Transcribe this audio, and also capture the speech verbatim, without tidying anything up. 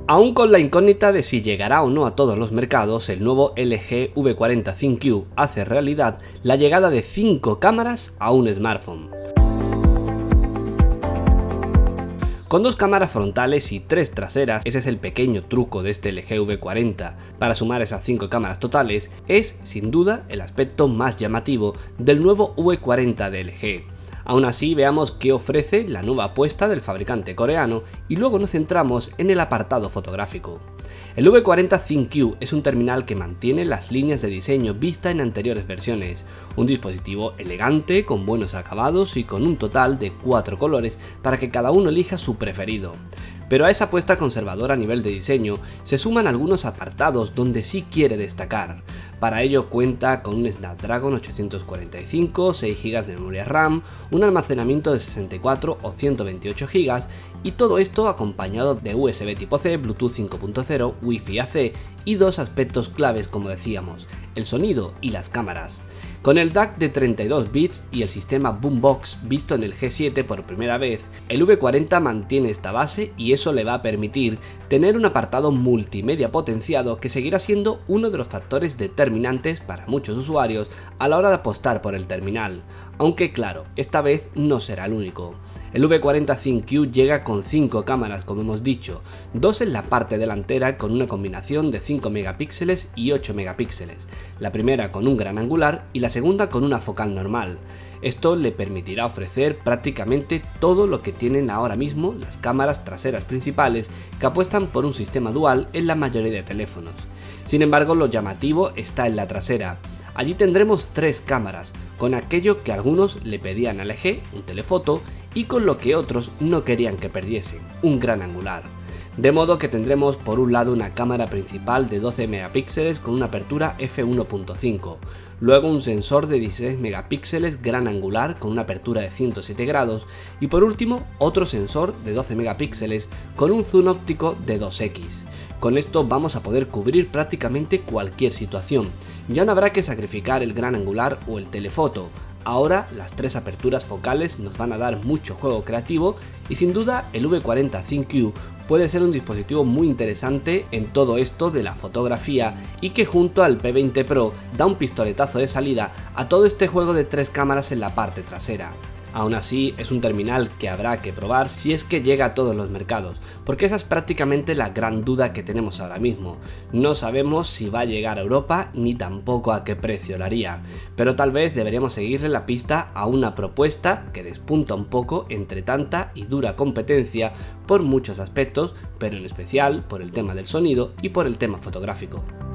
Aún con la incógnita de si llegará o no a todos los mercados, el nuevo L G V cuarenta ThinQ hace realidad la llegada de cinco cámaras a un smartphone. Con dos cámaras frontales y tres traseras, ese es el pequeño truco de este L G V cuarenta. Para sumar esas cinco cámaras totales, es sin duda el aspecto más llamativo del nuevo V cuarenta de L G. Aún así, veamos qué ofrece la nueva apuesta del fabricante coreano y luego nos centramos en el apartado fotográfico. El V cuarenta ThinQ es un terminal que mantiene las líneas de diseño vista en anteriores versiones, un dispositivo elegante, con buenos acabados y con un total de cuatro colores para que cada uno elija su preferido. Pero a esa apuesta conservadora a nivel de diseño se suman algunos apartados donde sí quiere destacar. Para ello cuenta con un Snapdragon ochocientos cuarenta y cinco, seis gigas de memoria RAM, un almacenamiento de sesenta y cuatro o ciento veintiocho gigas y todo esto acompañado de U S B tipo C, Bluetooth cinco punto cero, Wi-Fi A C y dos aspectos claves como decíamos, el sonido y las cámaras. Con el D A C de treinta y dos bits y el sistema Boombox visto en el G siete por primera vez, el V cuarenta mantiene esta base y eso le va a permitir tener un apartado multimedia potenciado que seguirá siendo uno de los factores determinantes para muchos usuarios a la hora de apostar por el terminal, aunque claro, esta vez no será el único. El V cuarenta ThinQ llega con cinco cámaras como hemos dicho, dos en la parte delantera con una combinación de cinco megapíxeles y ocho megapíxeles, la primera con un gran angular y la segunda con una focal normal. Esto le permitirá ofrecer prácticamente todo lo que tienen ahora mismo las cámaras traseras principales que apuestan por un sistema dual en la mayoría de teléfonos. Sin embargo, lo llamativo está en la trasera. Allí tendremos tres cámaras, con aquello que algunos le pedían al L G, un telefoto, y con lo que otros no querían que perdiesen, un gran angular. De modo que tendremos por un lado una cámara principal de doce megapíxeles con una apertura f uno punto cinco, luego un sensor de dieciséis megapíxeles gran angular con una apertura de ciento siete grados y por último otro sensor de doce megapíxeles con un zoom óptico de dos equis. Con esto vamos a poder cubrir prácticamente cualquier situación, ya no habrá que sacrificar el gran angular o el telefoto. Ahora las tres aperturas focales nos van a dar mucho juego creativo y sin duda el V cuarenta ThinQ puede ser un dispositivo muy interesante en todo esto de la fotografía y que junto al P veinte Pro da un pistoletazo de salida a todo este juego de tres cámaras en la parte trasera. Aún así, es un terminal que habrá que probar si es que llega a todos los mercados, porque esa es prácticamente la gran duda que tenemos ahora mismo. No sabemos si va a llegar a Europa ni tampoco a qué precio lo haría, pero tal vez deberíamos seguirle la pista a una propuesta que despunta un poco entre tanta y dura competencia por muchos aspectos, pero en especial por el tema del sonido y por el tema fotográfico.